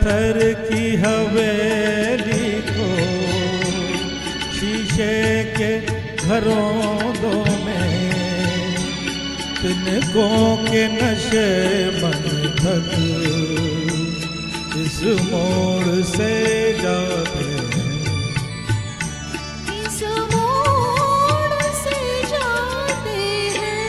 पत्थर की हवेली को शीशे के घरों दो में तिनकों के नशे मन तक इस मोड़ से जाते हैं। इस मोड़ से जाते हैं।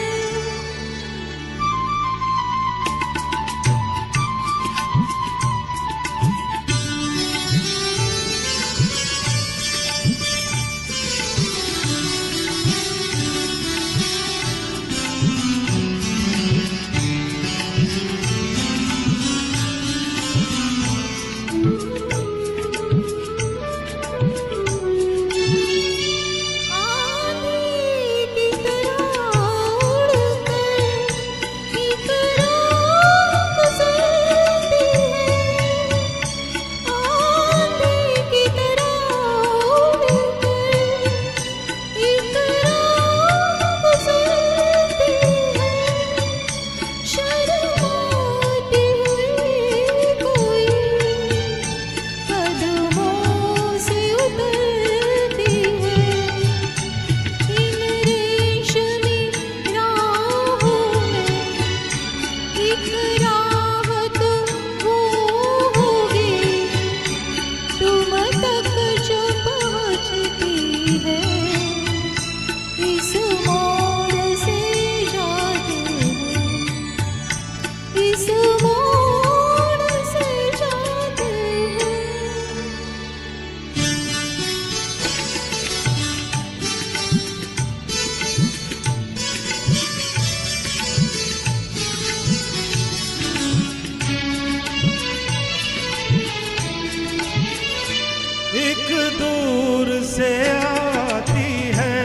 एक दूर से आती है,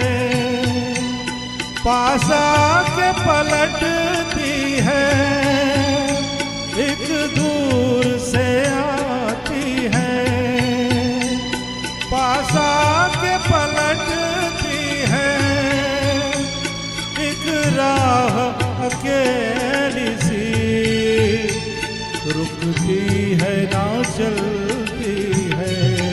पास आके पलटती है। एक दूर से आती है, पास आके पलटती है। एक राह अकेली सी रुकती है ना चलती है।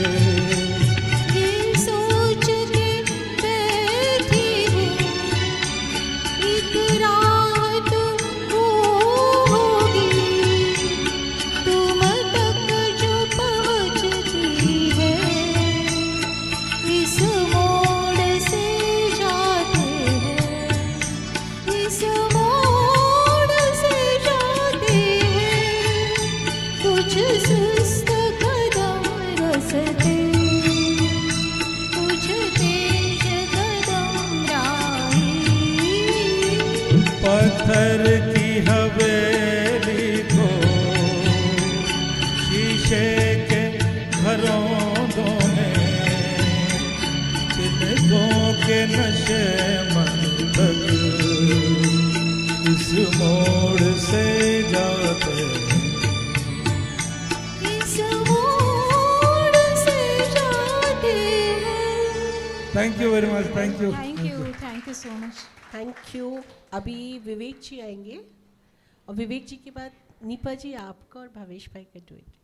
पत्थर की हवेली को शीशे के घरों दो में तिनकों के नशे मन तक इस मोड़ से जाते हैं। इस मोड़ से जाते हैं। Thank you very much. Thank you so much. Thank you. अभी विवेक जी आएंगे और विवेक जी के बाद नीपा जी आपका और भावेश भाई का डुएट।